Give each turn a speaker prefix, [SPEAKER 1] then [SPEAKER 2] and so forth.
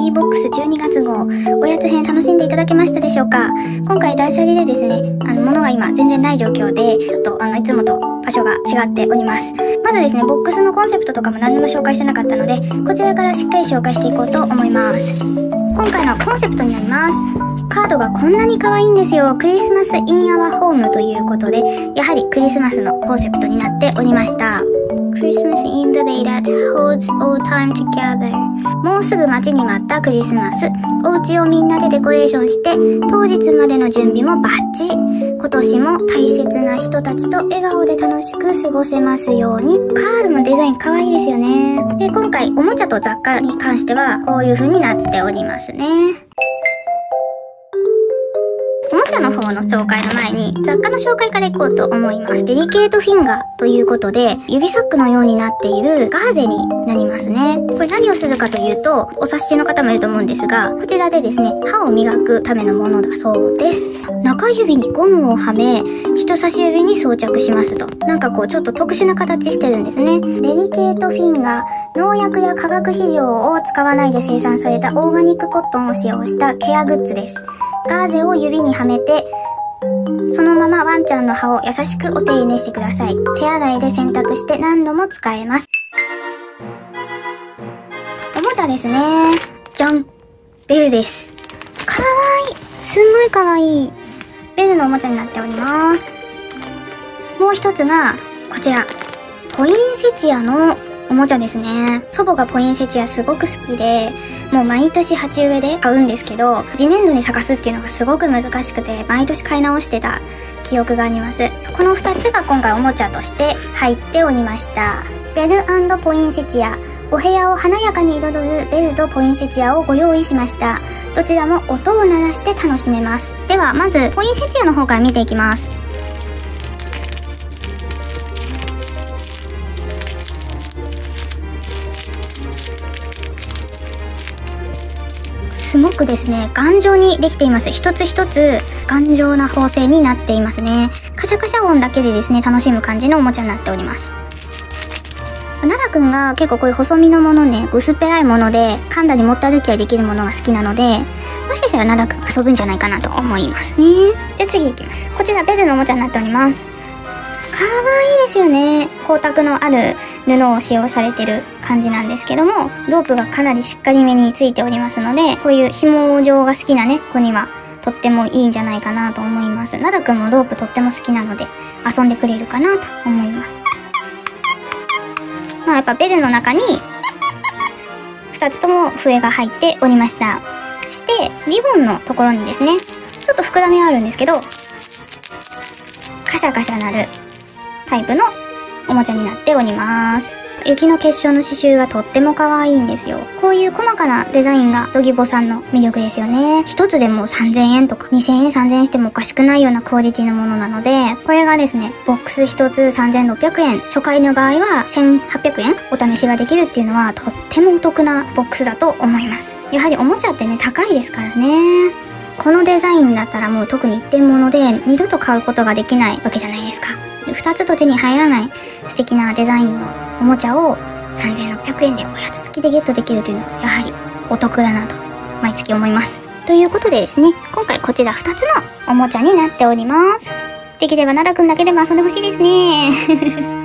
[SPEAKER 1] B ボックス12月号おやつ編楽しんでいただけましたでしょうか。今回断捨離でですね、物が今全然ない状況で、ちょっといつもと場所が違っております。まずですね、ボックスのコンセプトとかも何も紹介してなかったので、こちらからしっかり紹介していこうと思います。今回のコンセプトになります。カードがこんなに可愛いんですよ。クリスマスインアワーホームということで、やはりクリスマスのコンセプトになっておりました。Christmas in the day that holds all time together。 もうすぐ待ちに待ったクリスマス。お家をみんなでデコレーションして、当日までの準備もバッチリ。今年も大切な人たちと笑顔で楽しく過ごせますように。カールのデザイン可愛いですよね。で、今回おもちゃと雑貨に関してはこういう風になっておりますね。おもちゃの方の紹介の前に雑貨の紹介からいこうと思います。デリケートフィンガーということで、指サックのようになっているガーゼになりますね。これ何をするかというと、お察しの方もいると思うんですが、こちらでですね、歯を磨くためのものだそうです。中指にゴムをはめ、人差し指に装着しますと。なんかこうちょっと特殊な形してるんですね。デリケートフィンガー、農薬や化学肥料を使わないで生産されたオーガニックコットンを使用したケアグッズです。ガーゼを指にはめて、そのままワンちゃんの歯を優しくお手入れしてください。手洗いで洗濯して何度も使えます。おもちゃですね。じゃん。ベルです。かわいい。すんごいかわいい。ベルのおもちゃになっております。もう一つが、こちら。ポインセチアのおもちゃですね。祖母がポインセチアすごく好きで、もう毎年鉢植えで買うんですけど、次年度に咲かすっていうのがすごく難しくて、毎年買い直してた記憶があります。この2つが今回おもちゃとして入っておりました。ベル&ポインセチア。お部屋を華やかに彩るベルとポインセチアをご用意しました。どちらも音を鳴らして楽しめます。では、まずポインセチアの方から見ていきます。すごくですね、頑丈にできています。一つ一つ頑丈な縫製になっていますね。カシャカシャ音だけでですね、楽しむ感じのおもちゃになっております。ナダくんが結構こういう細身のものね、薄っぺらいもので噛んだり持った歩きはできるものが好きなので、もしかしたらナダくん遊ぶんじゃないかなと思いますね。じゃあ次行きます。こちらベルのおもちゃになっております。かわいいですよね。光沢のある布を使用されてる感じなんですけども、ロープがかなりしっかりめについておりますので、こういう紐状が好きなね、子にはとってもいいんじゃないかなと思います。ナダくんもロープとっても好きなので、遊んでくれるかなと思います。まあやっぱベルの中に、2つとも笛が入っておりました。して、リボンのところにですね、ちょっと膨らみはあるんですけど、カシャカシャ鳴るタイプのおもちゃになっております。雪の結晶の刺繍がとっても可愛いんですよ。こういう細かなデザインがドギボさんの魅力ですよね。一つでも3000円とか2000円3000円してもおかしくないようなクオリティのものなので、これがですね、ボックス一つ3600円、初回の場合は1800円お試しができるっていうのはとってもお得なボックスだと思います。やはりおもちゃってね、高いですからね。このデザインだったらもう特に一点物で二度と買うことができないわけじゃないですか。二つと手に入らない素敵なデザインのおもちゃを3600円でおやつ付きでゲットできるというのはやはりお得だなと毎月思います。ということでですね、今回こちら2つのおもちゃになっております。できればナダくんだけでも遊んでほしいですね。